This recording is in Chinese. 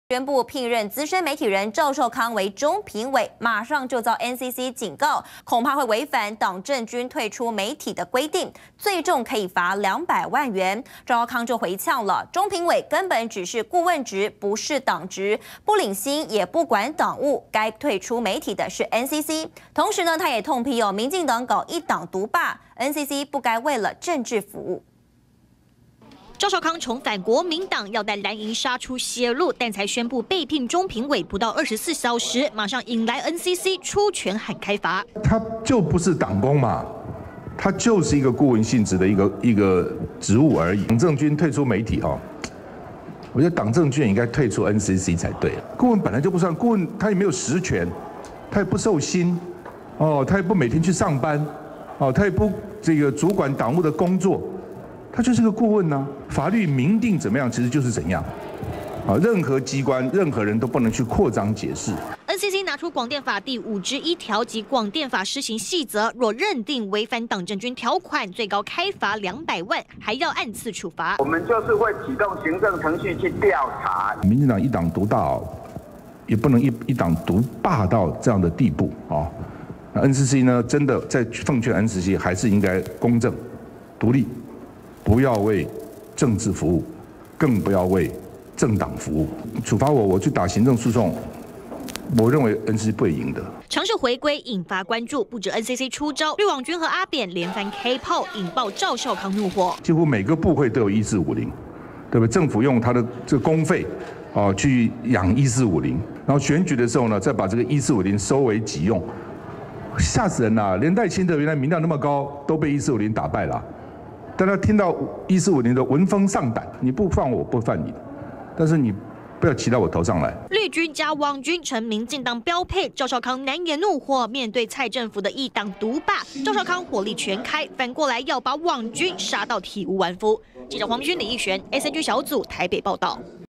宣布聘任资深媒体人赵少康为中评委，马上就遭 NCC 警告，恐怕会违反党政军退出媒体的规定，最重可以罚200万元。赵少康就回呛了，中评委根本只是顾问职，不是党职，不领薪也不管党务，该退出媒体的是 NCC。同时呢，他也痛批民进党搞一党独霸 ，NCC 不该为了政治服务。 赵少康重返国民党，要带蓝营杀出血路，但才宣布被聘中评委不到24小时，马上引来 NCC 出拳喊开罚。 他就不是党工嘛，他就是一个顾问性质的一个职务而已。党政军退出媒体我觉得党政军也应该退出 NCC 才对。顾问本来就不算顾问，他也没有实权，他也不受薪，他也不每天去上班，他也不主管党务的工作。 他就是个顾问呢，法律明定怎么样，其实就是怎样。任何机关、任何人都不能去扩张解释。 NCC 拿出广电法第5之1条及广电法施行细则，若认定违反党政军条款，最高开罚200万，还要按次处罚。 我们就是会启动行政程序去调查。 民进党一党独大也不能一党独霸到这样的地步那 NCC 呢，真的在奉劝 NCC 还是应该公正、独立。 不要为政治服务，更不要为政党服务。处罚我去打行政诉讼，我认为 NCC 不会赢的。 尝试回归引发关注，不止 NCC 出招，绿网军和阿扁连番 K 炮，引爆赵少康怒火。 几乎每个部会都有1450，对不对？政府用他的这个公费去养1450，然后选举的时候呢，再把这个1450收为己用，吓死人了！连戴清德原来民调那么高，都被1450打败了。 但他听到1450的闻风丧胆，你不犯我，我不犯你，但是你不要骑到我头上来。 绿军加网军成民进党标配，赵少康难掩怒火，面对蔡政府的一党独霸，赵少康火力全开，反过来要把网军杀到体无完肤。记者黄明勋、李义璇 ，SNG 小组台北报道。